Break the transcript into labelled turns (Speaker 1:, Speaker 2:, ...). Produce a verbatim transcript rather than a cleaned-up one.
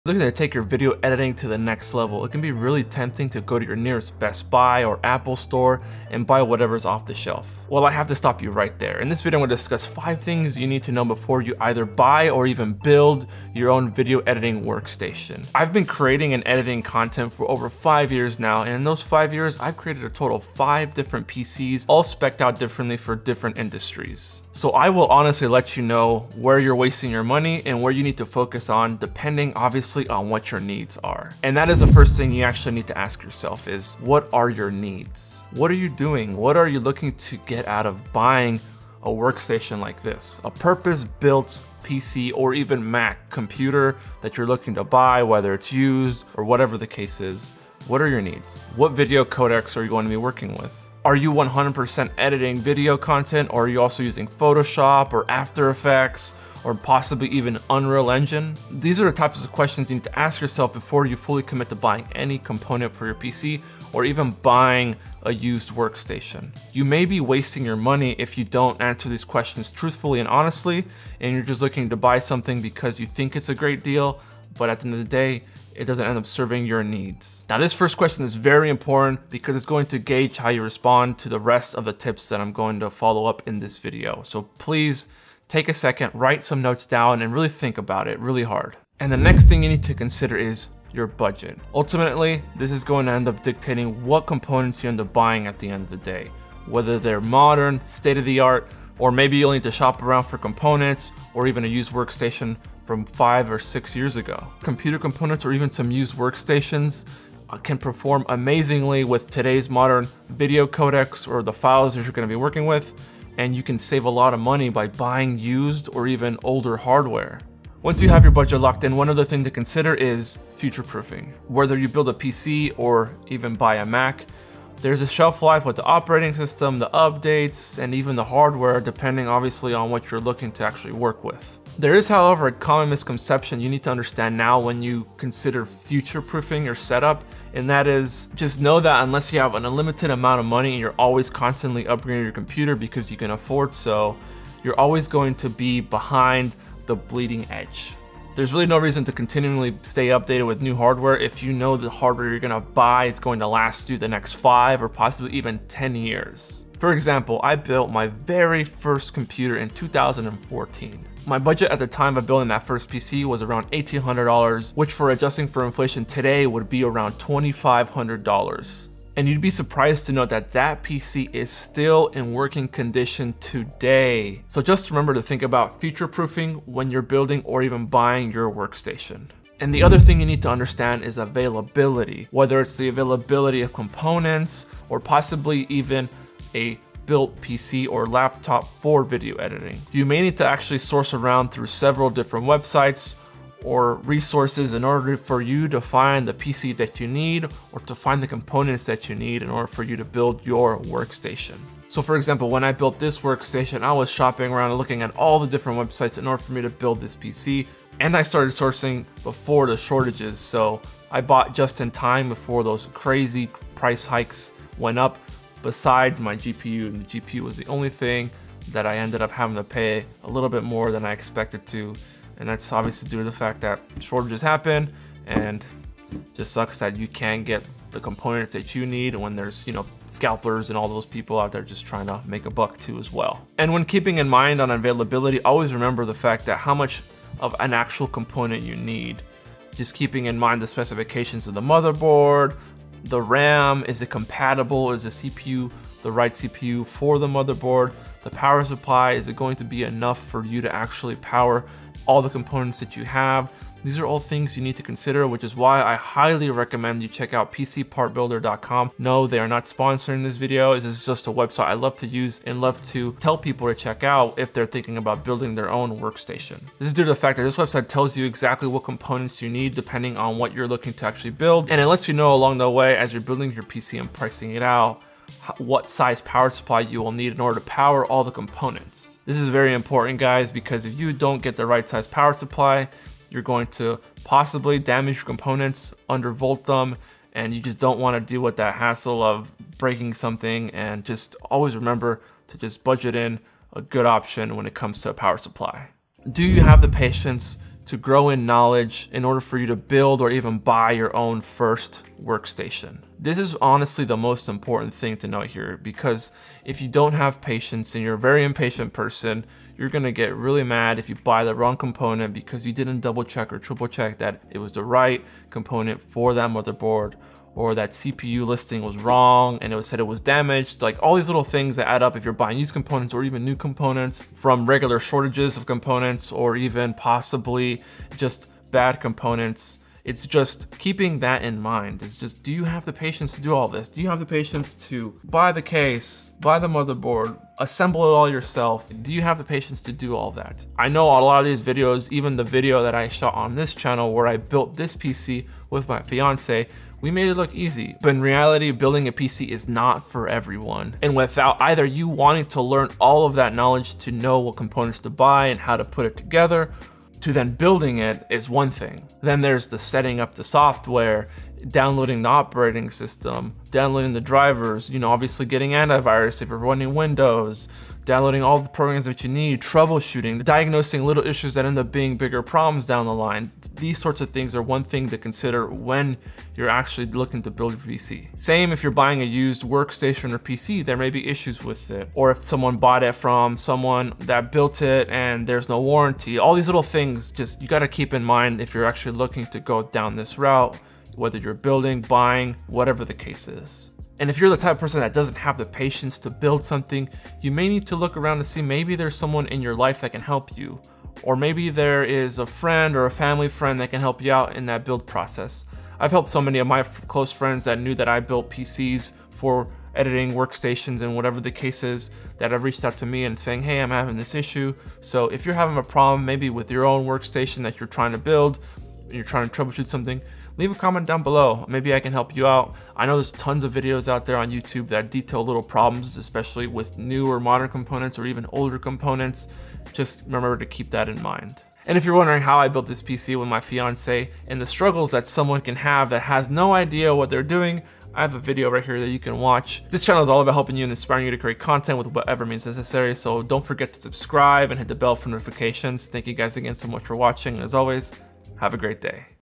Speaker 1: Looking to take your video editing to the next level, it can be really tempting to go to your nearest Best Buy or Apple store and buy whatever's off the shelf. Well, I have to stop you right there. In this video, I'm going to discuss five things you need to know before you either buy or even build your own video editing workstation. I've been creating and editing content for over five years now, and in those five years, I've created a total of five different P Cs, all spec'd out differently for different industries. So I will honestly let you know where you're wasting your money and where you need to focus on, depending obviously on what your needs are. And that is the first thing you actually need to ask yourself is, what are your needs? What are you doing? What are you looking to get out of buying a workstation like this? A purpose-built P C or even Mac computer that you're looking to buy, whether it's used or whatever the case is. What are your needs? What video codecs are you going to be working with? Are you one hundred percent editing video content, or are you also using Photoshop or After Effects, or possibly even Unreal Engine? These are the types of questions you need to ask yourself before you fully commit to buying any component for your P C or even buying a used workstation. You may be wasting your money if you don't answer these questions truthfully and honestly, and you're just looking to buy something because you think it's a great deal, but at the end of the day, it doesn't end up serving your needs. Now, this first question is very important because it's going to gauge how you respond to the rest of the tips that I'm going to follow up in this video. So please take a second, write some notes down, and really think about it really hard. And the next thing you need to consider is your budget. Ultimately, this is going to end up dictating what components you end up buying at the end of the day, whether they're modern, state-of-the-art, or maybe you'll need to shop around for components or even a used workstation from five or six years ago. Computer components or even some used workstations uh, can perform amazingly with today's modern video codecs or the files that you're going to be working with, and you can save a lot of money by buying used or even older hardware. Once you have your budget locked in, one other thing to consider is future-proofing. Whether you build a P C or even buy a Mac, there's a shelf life with the operating system, the updates, and even the hardware, depending obviously on what you're looking to actually work with. There is, however, a common misconception you need to understand now when you consider future-proofing your setup, and that is, just know that unless you have an unlimited amount of money and you're always constantly upgrading your computer because you can afford so, you're always going to be behind the bleeding edge. There's really no reason to continually stay updated with new hardware if you know the hardware you're gonna buy is going to last you the next five or possibly even ten years. For example, I built my very first computer in two thousand fourteen. My budget at the time of building that first P C was around eighteen hundred dollars, which for adjusting for inflation today would be around twenty-five hundred dollars. And you'd be surprised to know that that P C is still in working condition today. So just remember to think about future-proofing when you're building or even buying your workstation. And the other thing you need to understand is availability, whether it's the availability of components or possibly even a built P C or laptop for video editing. You may need to actually source around through several different websites or resources in order for you to find the P C that you need or to find the components that you need in order for you to build your workstation. So for example, when I built this workstation, I was shopping around and looking at all the different websites in order for me to build this P C, and I started sourcing before the shortages, so I bought just in time before those crazy price hikes went up, besides my G P U, and the G P U was the only thing that I ended up having to pay a little bit more than I expected to. And that's obviously due to the fact that shortages happen, and just sucks that you can't get the components that you need when there's, you know, scalpers and all those people out there just trying to make a buck too as well. And when keeping in mind on availability, always remember the fact that how much of an actual component you need. Just keeping in mind the specifications of the motherboard, the RAM, is it compatible? Is the C P U the right C P U for the motherboard? The power supply, is it going to be enough for you to actually power all the components that you have? These are all things you need to consider, which is why I highly recommend you check out P C part builder dot com. No, they are not sponsoring this video. This is just a website I love to use and love to tell people to check out if they're thinking about building their own workstation. This is due to the fact that this website tells you exactly what components you need depending on what you're looking to actually build, and it lets you know along the way as you're building your P C and pricing it out what size power supply you will need in order to power all the components. This is very important, guys, because if you don't get the right size power supply, you're going to possibly damage your components, undervolt them, and you just don't want to deal with that hassle of breaking something. And just always remember to just budget in a good option when it comes to a power supply. Do you have the patience to grow in knowledge in order for you to build or even buy your own first workstation. This is honestly the most important thing to note here, because if you don't have patience and you're a very impatient person, you're gonna get really mad if you buy the wrong component because you didn't double check or triple check that it was the right component for that motherboard, or that C P U listing was wrong and it was said it was damaged. Like all these little things that add up if you're buying used components or even new components from regular shortages of components, or even possibly just bad components. It's just keeping that in mind. It's just, do you have the patience to do all this? Do you have the patience to buy the case, buy the motherboard, assemble it all yourself? Do you have the patience to do all that? I know a lot of these videos, even the video that I shot on this channel where I built this P C with my fiance, we made it look easy. But in reality, building a P C is not for everyone. And without either you wanting to learn all of that knowledge to know what components to buy and how to put it together, to then building it is one thing. Then there's the setting up the software, downloading the operating system, downloading the drivers, you know, obviously getting antivirus if you're running Windows, downloading all the programs that you need, troubleshooting, diagnosing little issues that end up being bigger problems down the line. These sorts of things are one thing to consider when you're actually looking to build your P C. Same if you're buying a used workstation or P C, there may be issues with it. Or if someone bought it from someone that built it and there's no warranty. All these little things, just you gotta keep in mind if you're actually looking to go down this route, whether you're building, buying, whatever the case is. And if you're the type of person that doesn't have the patience to build something, you may need to look around to see maybe there's someone in your life that can help you. Or maybe there is a friend or a family friend that can help you out in that build process. I've helped so many of my close friends that knew that I built P Cs for editing workstations and whatever the case is, that have reached out to me and saying, hey, I'm having this issue. So if you're having a problem maybe with your own workstation that you're trying to build, and you're trying to troubleshoot something, leave a comment down below. Maybe I can help you out. I know there's tons of videos out there on YouTube that detail little problems, especially with newer modern components or even older components. Just remember to keep that in mind. And if you're wondering how I built this P C with my fiance and the struggles that someone can have that has no idea what they're doing, I have a video right here that you can watch. This channel is all about helping you and inspiring you to create content with whatever means necessary. So don't forget to subscribe and hit the bell for notifications. Thank you guys again so much for watching. And as always, have a great day.